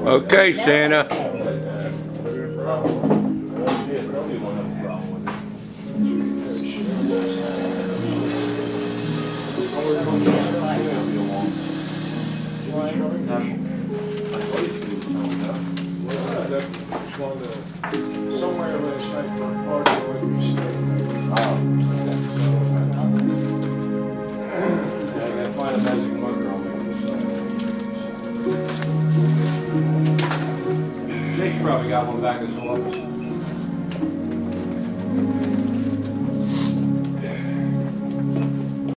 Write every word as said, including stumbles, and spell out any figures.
Okay, Santa. Somewhere last night for a party with me staying. I gotta find a magic marker on me. Jake's probably got one back in his office.